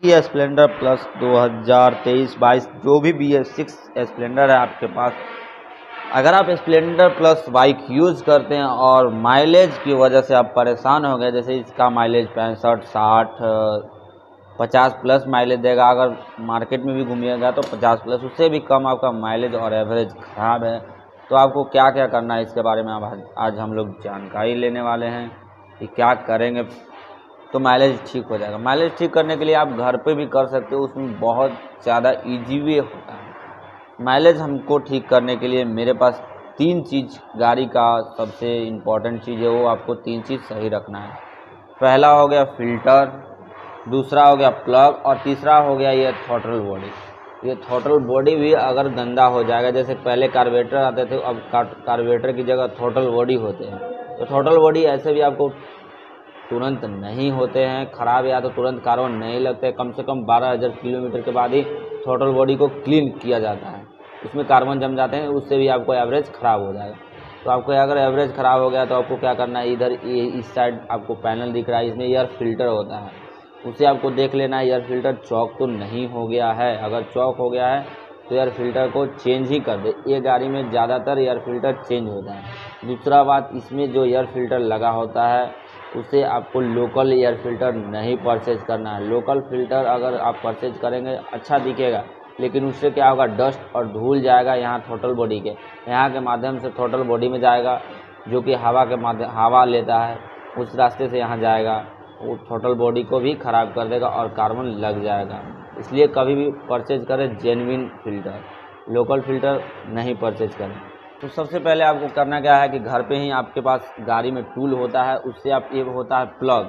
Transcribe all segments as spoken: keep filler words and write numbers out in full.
ये Splendor plus दो हज़ार तेईस बाईस जो भी बी एस सिक्स स्प्लेंडर है आपके पास, अगर आप स्प्लेंडर प्लस बाइक यूज़ करते हैं और माइलेज की वजह से आप परेशान हो गए, जैसे इसका माइलेज पैंसठ साठ पचास प्लस माइलेज देगा, अगर मार्केट में भी घूमिएगा तो पचास प्लस, उससे भी कम आपका माइलेज और एवरेज ख़राब है, तो आपको क्या क्या करना है इसके बारे में अब आज हम लोग जानकारी लेने वाले हैं कि क्या करेंगे तो माइलेज ठीक हो जाएगा। माइलेज ठीक करने के लिए आप घर पे भी कर सकते हो, उसमें बहुत ज़्यादा इजी वे होता है। माइलेज हमको ठीक करने के लिए मेरे पास तीन चीज़, गाड़ी का सबसे इम्पोर्टेंट चीज़ है वो आपको तीन चीज़ सही रखना है। पहला हो गया फ़िल्टर, दूसरा हो गया प्लग और तीसरा हो गया ये थ्रॉटल बॉडी। ये थ्रॉटल बॉडी भी अगर गंदा हो जाएगा, जैसे पहले कार्बोरेटर आते थे, अब कार्बोरेटर की जगह थ्रॉटल बॉडी होते हैं, तो थ्रॉटल बॉडी ऐसे भी आपको तुरंत नहीं होते हैं ख़राब, या तो तुरंत कार्बन नहीं लगते, कम से कम बारह हज़ार किलोमीटर के बाद ही थ्रॉटल बॉडी को क्लीन किया जाता है, उसमें कार्बन जम जाते हैं, उससे भी आपको एवरेज ख़राब हो जाएगा। तो आपको अगर एवरेज ख़राब हो गया तो आपको क्या करना है, इधर ये इस साइड आपको पैनल दिख रहा है, इसमें एयर फिल्टर होता है, उसे आपको देख लेना है एयर फिल्टर चौक तो नहीं हो गया है। अगर चौक हो गया है तो एयर फिल्टर को चेंज ही कर दे, ये गाड़ी में ज़्यादातर एयर फिल्टर चेंज होता है। दूसरा बात, इसमें जो एयर फिल्टर लगा होता है उसे आपको लोकल एयर फिल्टर नहीं परचेज करना है। लोकल फिल्टर अगर आप परचेज करेंगे अच्छा दिखेगा, लेकिन उससे क्या होगा, डस्ट और धूल जाएगा यहाँ थ्रॉटल बॉडी के, यहाँ के माध्यम से थ्रॉटल बॉडी में जाएगा, जो कि हवा के माध्यम हवा लेता है, उस रास्ते से यहाँ जाएगा, वो थ्रॉटल बॉडी को भी ख़राब कर देगा और कार्बन लग जाएगा। इसलिए कभी भी परचेज करें जेन्युइन फ़िल्टर, लोकल फ़िल्टर नहीं परचेज करें। तो सबसे पहले आपको करना क्या है कि घर पे ही आपके पास गाड़ी में टूल होता है, उससे आप, ये होता है प्लग,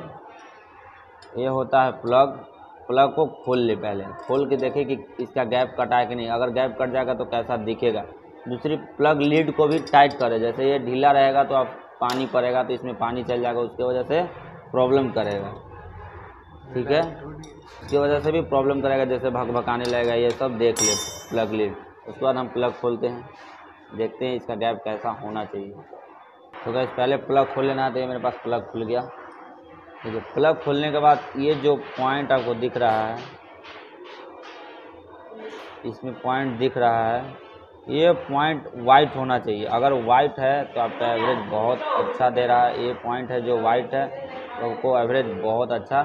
ये होता है प्लग, प्लग को खोल ले, पहले खोल के देखें कि इसका गैप कटा है कि नहीं, अगर गैप कट जाएगा तो कैसा दिखेगा। दूसरी, प्लग लीड को भी टाइट करें, जैसे ये ढीला रहेगा तो आप पानी पड़ेगा तो इसमें पानी चल जाएगा, उसकी वजह से प्रॉब्लम करेगा, ठीक है, उसकी वजह से भी प्रॉब्लम करेगा, जैसे भकभकाने लगेगा, ये सब देख ले प्लग लीड। उसके बाद हम प्लग खोलते हैं, देखते हैं इसका गैप कैसा होना चाहिए। तो गैस पहले प्लग खोल लेना है, तो ये मेरे पास प्लग खुल गया, ठीक है। प्लग खोलने के बाद ये जो पॉइंट आपको दिख रहा है, इसमें पॉइंट दिख रहा है, ये पॉइंट वाइट होना चाहिए। अगर वाइट है तो आपका एवरेज बहुत अच्छा दे रहा है, ये पॉइंट है जो वाइट है तो आपको एवरेज बहुत अच्छा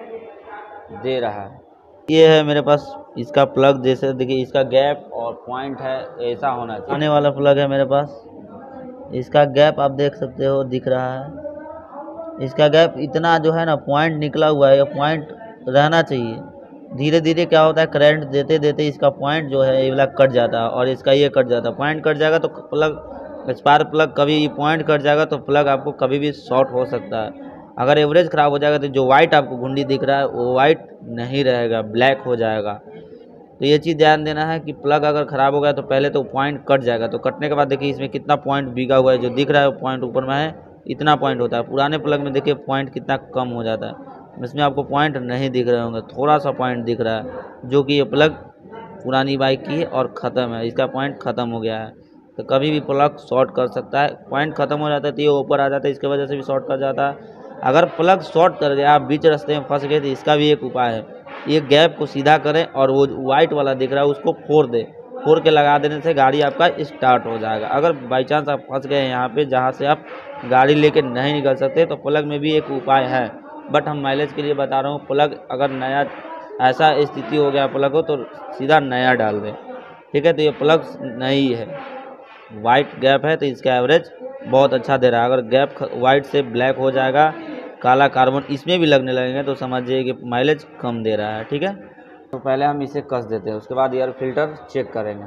दे रहा है। ये है मेरे पास इसका प्लग, जैसे देखिए इसका गैप और पॉइंट है, ऐसा होना चाहिए। आने वाला प्लग है मेरे पास, इसका गैप आप देख सकते हो, दिख रहा है, इसका गैप इतना जो है ना, पॉइंट निकला हुआ है, ये पॉइंट रहना चाहिए। धीरे धीरे क्या होता है, करंट देते देते इसका पॉइंट जो है ये वाला कट जाता है और इसका ये कट जाता है। पॉइंट कट जाएगा तो प्लग, स्पार्क प्लग, कभी पॉइंट कट जाएगा तो प्लग आपको कभी भी शॉर्ट हो सकता है। अगर एवरेज ख़राब हो जाएगा तो जो वाइट आपको घुंडी दिख रहा है वो वाइट नहीं रहेगा, ब्लैक हो जाएगा। तो ये चीज़ ध्यान देना है कि प्लग अगर ख़राब हो गया तो पहले तो पॉइंट कट जाएगा, तो कटने के बाद देखिए इसमें कितना पॉइंट बिगा हुआ है, जो दिख रहा है पॉइंट ऊपर में है, इतना पॉइंट होता है। पुराने प्लग में देखिए पॉइंट कितना कम हो जाता है, इसमें आपको पॉइंट नहीं दिख रहे होंगे, थोड़ा सा पॉइंट दिख रहा है, जो कि ये प्लग पुरानी बाइक की है और ख़त्म है, इसका पॉइंट ख़त्म हो गया है। तो कभी भी प्लग शॉर्ट कर सकता है, पॉइंट ख़त्म हो जाता है तो ये ऊपर आ जाता है, इसकी वजह से भी शॉर्ट कर जाता है। अगर प्लग शॉर्ट कर गया, आप बीच रास्ते में फंस गए, तो इसका भी एक उपाय है, ये गैप को सीधा करें और वो वाइट वाला दिख रहा है उसको फोड़ दे, फोड़ के लगा देने से गाड़ी आपका स्टार्ट हो जाएगा। अगर बाई चांस आप फंस गए यहाँ पे जहाँ से आप गाड़ी लेके नहीं निकल सकते, तो प्लग में भी एक उपाय है, बट हम माइलेज के लिए बता रहा हूँ। प्लग अगर नया ऐसा स्थिति हो गया प्लग हो तो सीधा नया डाल दें, ठीक है। तो ये प्लग नई है, वाइट गैप है, तो इसका एवरेज बहुत अच्छा दे रहा है। अगर गैप वाइट से ब्लैक हो जाएगा, काला कार्बन इसमें भी लगने लगेंगे, तो समझिए कि माइलेज कम दे रहा है, ठीक है। तो पहले हम इसे कस देते हैं, उसके बाद एयर फिल्टर चेक करेंगे।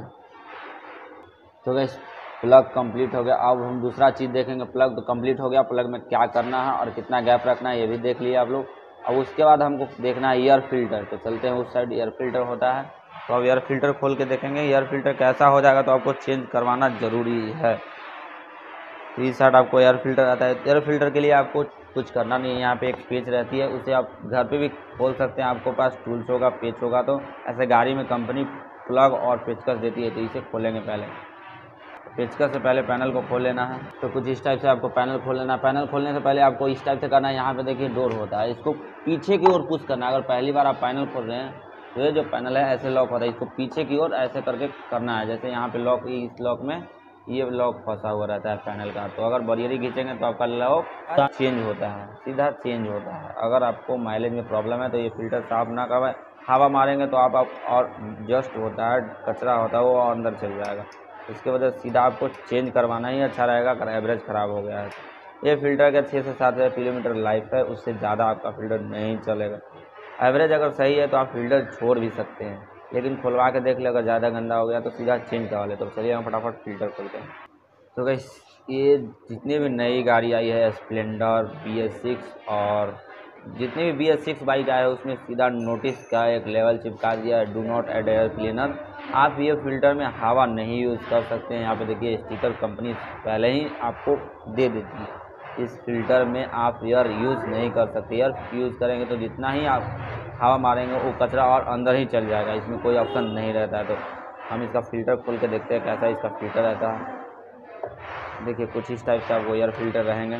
तो गैस प्लग कंप्लीट हो गया, अब हम दूसरा चीज़ देखेंगे। प्लग तो कंप्लीट हो गया, प्लग में क्या करना है और कितना गैप रखना है ये भी देख लिया आप लोग। अब उसके बाद हमको देखना है एयर फिल्टर, तो चलते हैं उस साइड, एयर फिल्टर होता है। तो अब एयर फिल्टर खोल के देखेंगे एयर फिल्टर कैसा हो जाएगा, तो आपको चेंज करवाना ज़रूरी है। तो इस साइड आपको एयर फिल्टर आता है, एयर फिल्टर के लिए आपको कुछ करना नहीं है, यहाँ पे एक पेच रहती है, उसे आप घर पे भी खोल सकते हैं, आपको पास टूल्स होगा, पेच होगा, तो ऐसे गाड़ी में कंपनी प्लग और पेचकस देती है, तो इसे खोलेंगे पहले। पेचकस से पहले पैनल को खोल लेना है। तो कुछ इस टाइप से आपको पैनल खोल लेना है। पैनल खोलने से पहले आपको इस टाइप से करना है, यहाँ पे देखिए डोर होता है, इसको पीछे की ओर पुश करना है। अगर पहली बार आप पैनल खोल रहे हैं तो ये जो पैनल है ऐसे लॉक होता है, इसको पीछे की ओर ऐसे करके करना है। जैसे यहाँ पे लॉक, इस लॉक में ये लॉक फंसा हुआ रहता है पैनल का, तो अगर बरियरी खींचेंगे तो आपका लॉक चेंज होता है, सीधा चेंज होता है। अगर आपको माइलेज में प्रॉब्लम है तो ये फिल्टर साफ ना करवाए, हवा मारेंगे तो आप, आप और जस्ट होता है, कचरा होता है वो अंदर चल जाएगा। इसके वजह से सीधा आपको चेंज करवाना ही अच्छा रहेगा अगर एवरेज ख़राब हो गया है। ये फ़िल्टर का छः से सात हज़ार किलोमीटर लाइफ है, उससे ज़्यादा आपका फ़िल्टर नहीं चलेगा। एवरेज अगर सही है तो आप फ़िल्टर छोड़ भी सकते हैं, लेकिन खुलवा के देख ले, अगर ज़्यादा गंदा हो गया तो सीधा चेंज करवा ले। तो चलिए हम फटाफट फ़िल्टर खोलते हैं। तो गाइस ये जितनी भी नई गाड़ी आई है, स्प्लेंडर, बी एस सिक्स और जितनी भी बी एस सिक्स बाइक आए उसमें सीधा नोटिस का एक लेवल चिपका दिया है, do not add air cleaner. आप ये फ़िल्टर में हवा नहीं यूज़ कर सकते हैं। यहाँ पे देखिए स्टिकर कंपनी पहले ही आपको दे देती है, इस फिल्टर में आप एयर यूज़ नहीं कर सकते। एयर यूज़ करेंगे तो जितना ही आप हवा मारेंगे वो कचरा और अंदर ही चल जाएगा, इसमें कोई ऑप्शन नहीं रहता है। तो हम इसका फ़िल्टर खोल के देखते हैं कैसा इसका फ़िल्टर रहता है। देखिए कुछ इस टाइप से आपको एयर फिल्टर रहेंगे।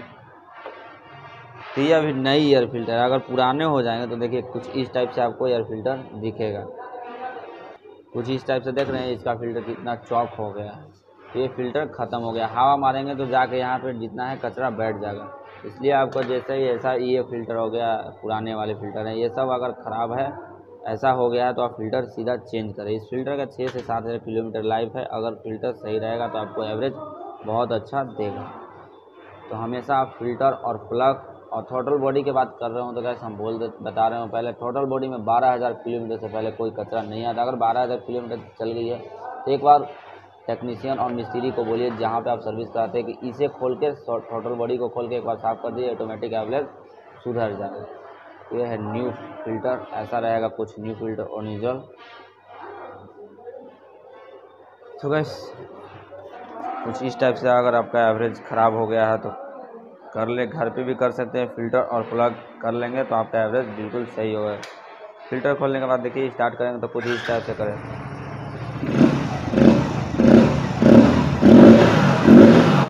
तो ये अभी नई एयर फिल्टर है, अगर पुराने हो जाएंगे तो देखिए कुछ इस टाइप से आपको एयर फिल्टर दिखेगा। कुछ इस टाइप से देख रहे हैं, इसका फ़िल्टर कितना चौक हो गया है। तो ये फ़िल्टर ख़त्म हो गया, हवा मारेंगे तो जाके यहाँ पे जितना है कचरा बैठ जाएगा। इसलिए आपको जैसे ही ऐसा ये फ़िल्टर हो गया, पुराने वाले फ़िल्टर हैं ये सब अगर ख़राब है, ऐसा हो गया है तो आप फ़िल्टर सीधा चेंज करें। इस फ़िल्टर का छः से सात हज़ार किलोमीटर लाइफ है, अगर फ़िल्टर सही रहेगा तो आपको एवरेज बहुत अच्छा देगा। तो हमेशा आप फ़िल्टर और प्लग और थ्रॉटल बॉडी की बात कर रहे हो तो कैसे हम बोल दे बता रहे हो पहले, थ्रॉटल बॉडी में बारह हज़ार किलोमीटर से पहले कोई कचरा नहीं आता। अगर बारह हज़ार किलोमीटर चल गई है तो एक बार टेक्नीशियन और मिस्त्री को बोलिए जहाँ पे आप सर्विस कराते हैं कि इसे खोल के, थ्रॉटल बॉडी को खोल के एक बार साफ़ कर दिए, ऑटोमेटिक एवरेज सुधर जाएगा। ये है न्यू फिल्टर, ऐसा रहेगा कुछ न्यू फिल्टर ओरिजिनल। तो गाइस कुछ इस टाइप से अगर आपका एवरेज ख़राब हो गया है तो कर ले, घर पे भी कर सकते हैं, फ़िल्टर और प्लग कर लेंगे तो आपका एवरेज बिल्कुल सही होगा। फ़िल्टर खोलने के बाद देखिए स्टार्ट करेंगे तो कुछ इस टाइप से करें।